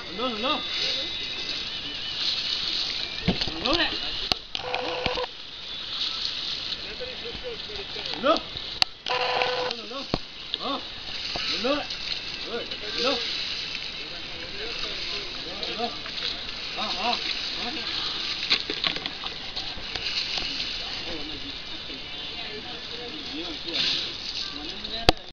Luôn luôn. Luôn đấy. Luôn. Luôn luôn. Ờ. Luôn đấy. Rồi, luôn. Luôn. Ờ, ờ.